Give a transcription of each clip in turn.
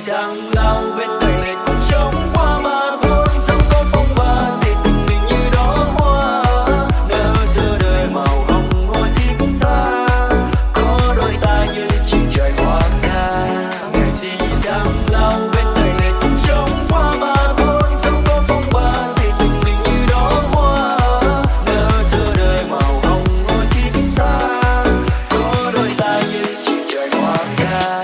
chẳng lao bên đời lệ cũng trống qua màn hôn sông có phong ba thì tình mình như đó hoa nở giữa đời màu hồng ngôi thì cũng ta có đôi ta như chim trời hoa ca ngày gì chẳng lao bên đời lệ cũng trống qua màn hôn sông có phong ba thì tình mình như đó hoa nở giữa đời màu hồng ngôi thì cũng ta có đôi ta như chim trời hoa ca.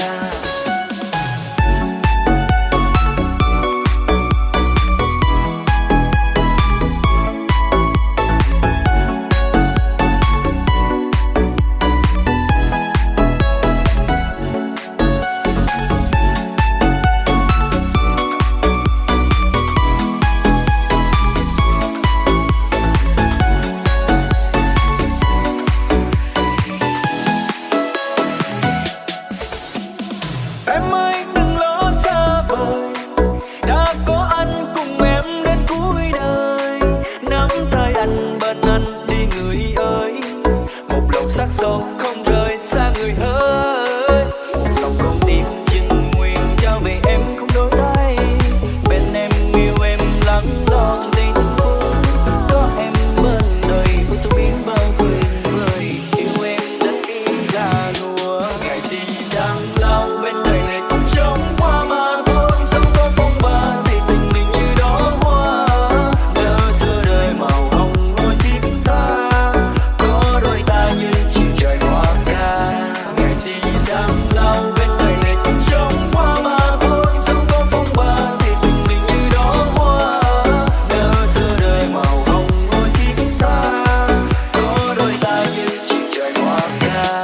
Em ơi đừng lo xa vời, đã có anh cùng em đến cuối đời. Nắm tay anh bên anh đi người ơi, một lòng sắc sâu không rời xa người ơi. Một lòng con tim chinh nguyện trao về em không đổi tay. Bên em yêu em lắng lo từng giây từng phút, có em bên đời không sao biến bao quên vời. Yêu em đến khi già nua, ngày gì chẳng lao bên đời lệ cũng trống qua màn hôn sông có phong ba thì tình mình như đó hoa nở giữa đời màu hồng ngôi thì cũng ta có đôi ta như chim trời hoa ca. Ngày gì chẳng lao bên đời lệ cũng trống qua màn hôn sông có phong ba thì tình mình như đó hoa nở giữa đời màu hồng ngôi thì cũng ta có đôi ta như chim trời hoa ca.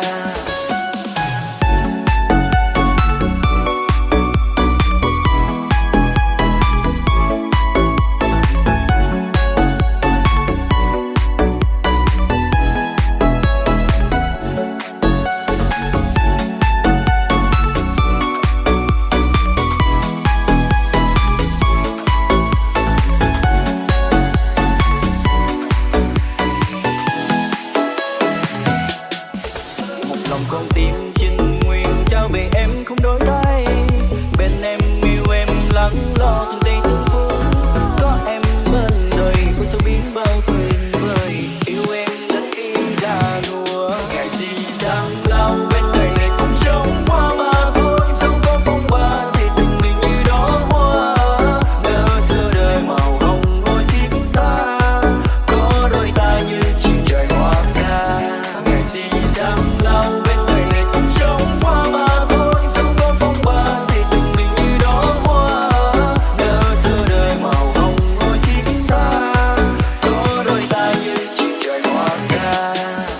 Một lòng con tim chinh nguyện trao về em không đổi tay. Bên em yêu em lắng lo từng giây từng phút, có em bên đời không sao biến bao quên vời. Yêu em đến khi già nua, ngày gì chẳng lao bên đời lệ cũng trống qua màn hôn sông có phong ba thì tình mình như đó hoa nở giữa đời màu hồng ngôi thì cũng ta có đôi ta như chim trời hoa ca. Ngày gì chẳng lao bên đời lệ cũng trống qua màn hôn sông có phong ba thì tình mình như đó hoa nở giữa đời màu hồng ngôi thì cũng ta có đôi ta như chim trời hoa ca.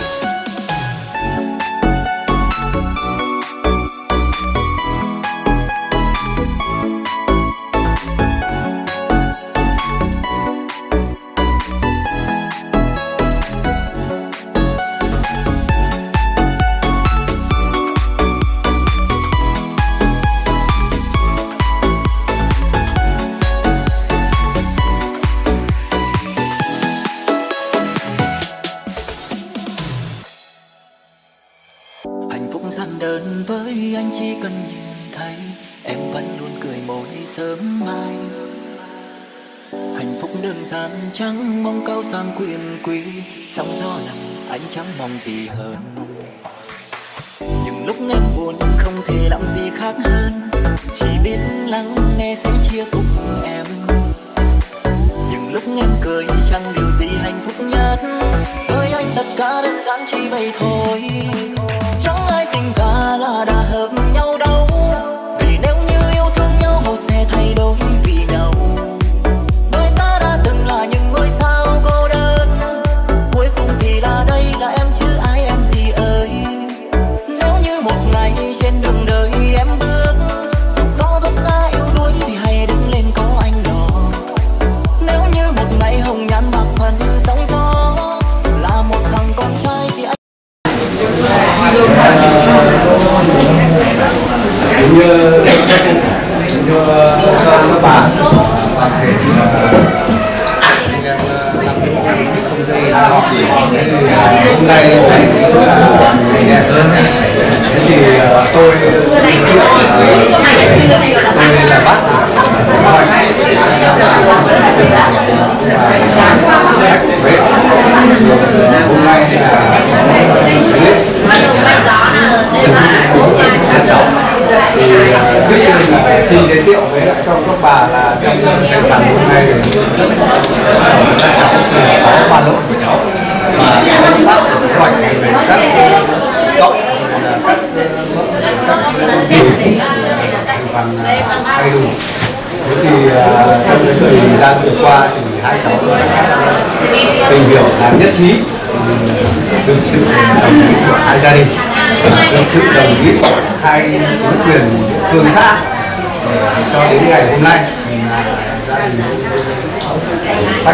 Hạnh phúc giản đơn với anh chỉ cần nhìn thấy em vẫn luôn cười môi sớm mai. Hạnh phúc đơn giản chẳng mong cao sang quyền quý, sóng gió lặng anh chẳng mong gì hơn. Những lúc em buồn không thể làm gì khác hơn, chỉ biết lắng nghe sẽ chia cùng em. Những lúc em cười chẳng điều gì hạnh phúc nhất, với anh tất cả đơn giản chỉ vậy thôi. Chẳng ai tình cả là đã hợp nhau đâu, vì nếu như yêu thương nhau họ sẽ thay đổi vì nhau. Đôi ta đã từng là những ngôi sao cô đơn, cuối cùng thì là đây là em chứ ai em gì ơi. Nếu như một ngày trên đường đời em bước, dù có vấp ngã yếu đuối thì hãy đứng lên có anh đó. Nếu như một ngày hồng nhan bạc phận sóng gió, là một thằng con trai thì anh như các bạn có thể làm những không dây hôm nay ngày đẹp hơn Thế thì tôi là bác hôm nay thì xin giới thiệu với lại cho các bà là trong cái phần hôm nay có ba lỗi của cháu và công tác hoạch về các cộng phần đầy đủ. Thế thì trong cái thời gian vừa qua thì hai cháu tìm hiểu làm nhất trí được sự đồng ý của hai gia đình, được sự đồng ý của hai chính quyền phường xã cho đến ngày hôm nay gia đình bách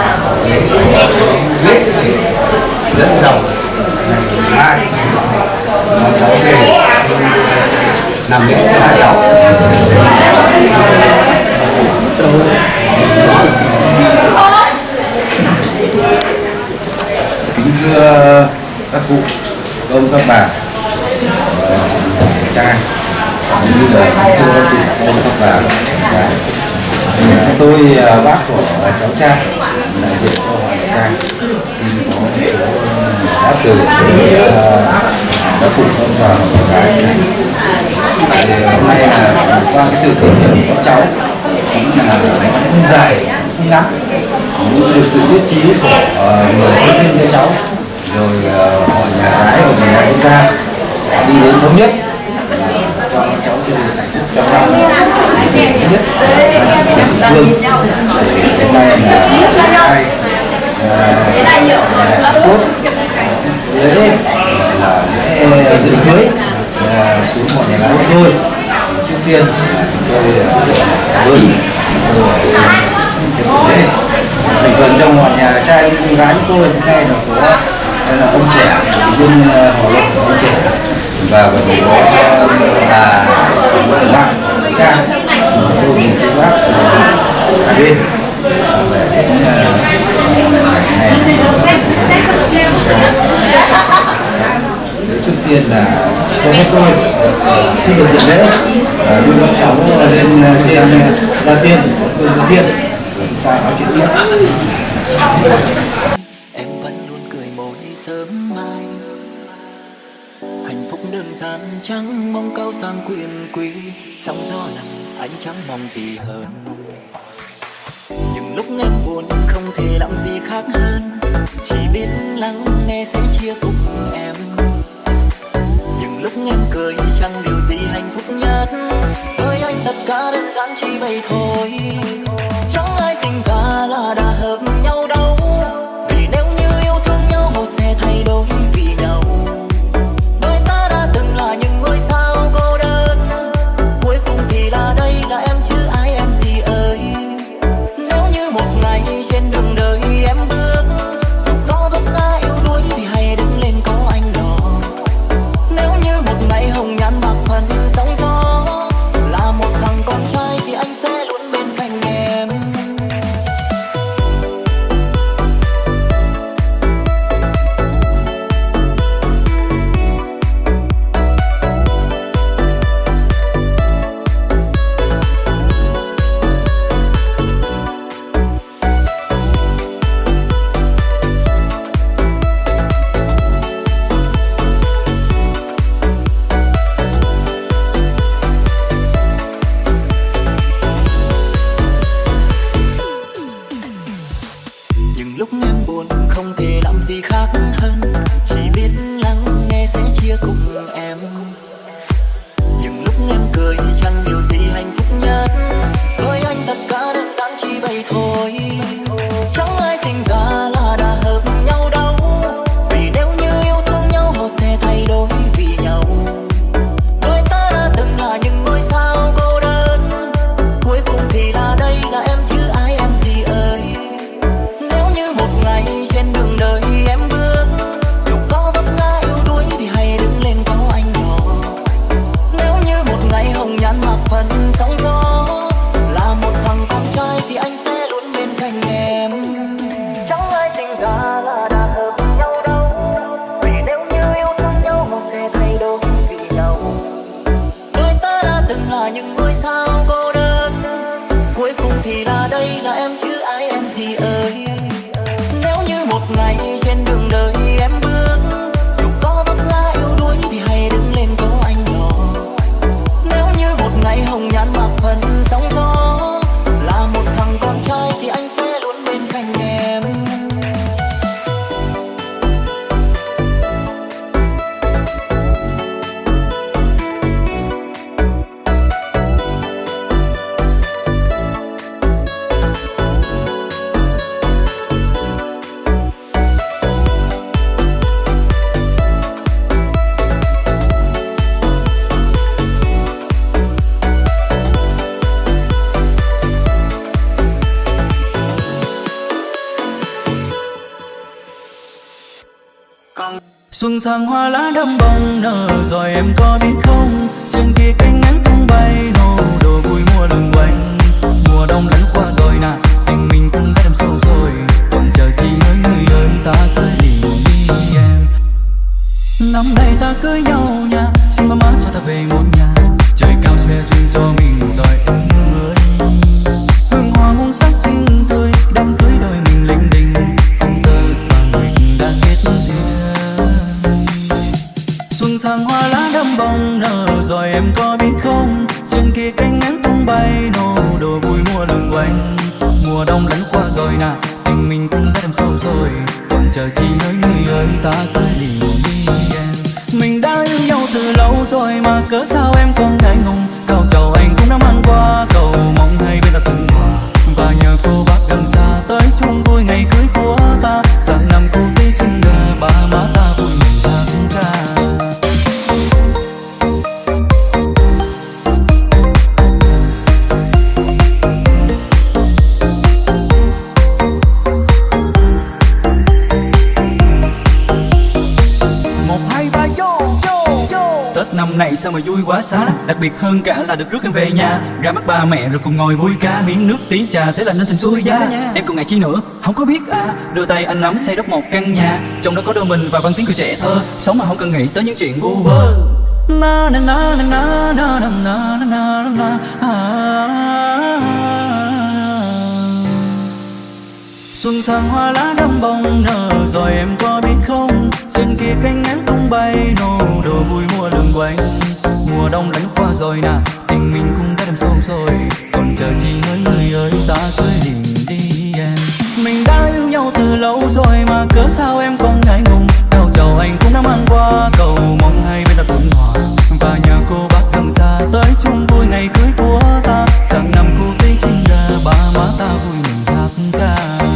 lễ dẫn dòng ngày mai cháu về làm lễ cho hai cháu. Kính thưa các cụ, các ông, các bà, cha, cũng như là kính thưa các cụ, các ông, các bà. Tôi bác của cháu Trang, đại diện cho cha, xin có đáp từ các cụ, các ông bà và gái. Hôm nay là qua cái sự thể hiện của các cháu cũng là không dài, không ngắn, cũng được sự nhất trí của người thân viên cho cháu, rồi họ nhà gái và nhà gái chúng ta đi đến thống nhất cho cháu gia đình hạnh phúc trong năm nhất phương. Hôm nay là tốt lễ là lễ dự cưới xuống mọi nhà gái của tôi. Trước tiên tôi luôn thành phần trong mọi nhà trai con gái của tôi hôm nay là có ông trẻ dân họ lộc, ông trẻ và có là bạn cha tôi cùng các bác hai bên trước tiên là cho các tôi xin được nhận lễ đưa các cháu lên trên gia tiên của gia tiên chúng ta nói chuyện tiếp. Em vẫn luôn cười môi sớm mai, hạnh phúc đơn giản chẳng mong cao sang quyền quý, sóng gió lặng anh chẳng mong gì hơn. Những lúc em buồn không thể làm gì khác hơn, chỉ biết lắng nghe sẽ chia cùng em. Những lúc em cười chẳng điều gì hạnh phúc nhất, với anh tất cả đơn giản chỉ vậy thôi. Chẳng ai tình cả là đã hợp nhau đâu, vì nếu như yêu thương nhau một sẽ thay đổi vì nhau. Đôi ta đã từng là những ngôi sao cô đơn, cuối cùng thì là đây là em chứ ai em gì ơi. Nếu như một ngày trên đường đời em bước, dù có vấp ngã yếu đuối thì hãy đứng lên có anh đó. Nếu như một ngày hồng nhan bạc phần sóng gió, là một thằng con trai thì anh sẽ luôn Xuân sang hoa lá đâm bông nở rồi em có biết không, trên kia cánh nắng tung bay nô đồ vui mùa lừng quanh. Mùa đông lẫn qua rồi nè, tình mình cũng đã đâm sâu rồi, còn chờ chi hỡi người ơi ta tới liền đi em. Năm nay ta cưới nhau nha, xin ba má cho ta về ngôi nhà, trời cao sẽ duyên cho mình rồi em ơi. Hương hoa muôn sắc xinh tươi, đám cưới đôi mình linh đình, ông tơ và nguyệt đã kết duyên. Xuân sang hoa lá đâm bông nở rồi em có biết không, trên kia cánh nắng tung bay nô đồ vui mùa lừng quanh. Mùa đông lẫn qua rồi nè, tình mình cũng đã đâm sâu rồi, còn chờ chi hỡi người ơi ta tới liền đi em. Mình đã yêu nhau từ lâu rồi mà cớ sao em còn ngại ngùng, cao trầu anh cũng đã mang qua, cầu mong hai bên ta thuận hòa, và nhờ cô bác gần xa tới chung vui ngày cưới của ta. Sang năm cô tí xinh gà ba má ta vui mừng hát ca. Năm này sao mà vui quá xá, đặc biệt hơn cả là được rước em về nhà, ra mắt ba mẹ rồi cùng ngồi vui cá, miếng nước tí trà thế là nên thành xuôi giá. Em còn ngại chi nữa, không có biết à, đôi tay anh nắm xây đắp một căn nhà, trong đó có đôi mình và văn tiếng cười trẻ thơ, sống mà không cần nghĩ tới những chuyện vu vơ. Na na na na na na na na na na. Xuân sang hoa lá đâm bông nở rồi em có biết không, trên kia cánh nắng tung bay nô đồ vui mùa lừng quanh. Mùa đông lẫn qua rồi nè, tình mình cũng đã đâm sâu rồi, còn chờ chi hỡi người ơi ta cưới liền đi em. Mình đã yêu nhau từ lâu rồi mà cớ sao em còn ngại ngùng, cao trầu anh cũng đã mang qua, cầu mong hai bên ta thuận hòa, và nhờ cô bác gần xa tới chung vui ngày cưới của ta. Sang năm cô tí xinh gà ba má ta vui mừng hát ca.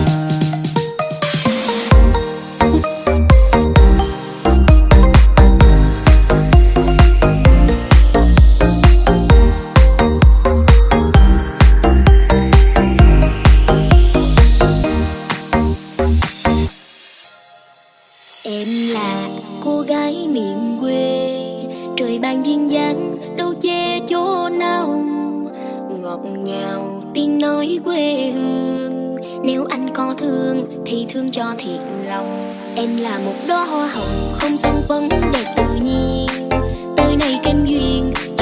Em là cô gái miền quê, trời ban duyên dáng đâu che chỗ nào, ngọt ngào tiếng nói quê hương. Nếu anh có thương thì thương cho thiệt lòng. Em là một đóa hoa hồng không sang vấn đẹp tự nhiên, tới nay kém duyên